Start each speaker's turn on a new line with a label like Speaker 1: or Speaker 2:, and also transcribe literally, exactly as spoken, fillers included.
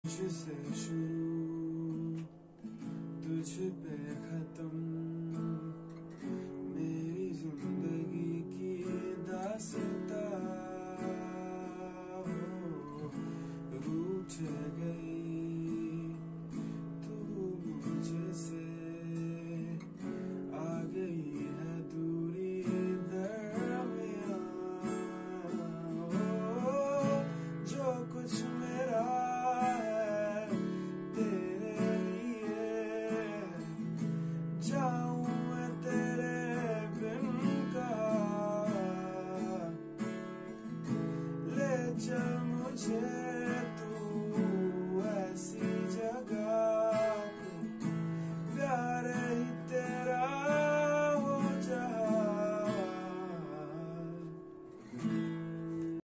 Speaker 1: तुझसे शुरू तुझ पे खत्म, मेरी जिंदगी की दास्तां रूठ गई तू मुझसे, आ गई है दूरी दरमियां। जो कुछ मेरा जाऊं मैं तेरे बिन का, ले चल मुझे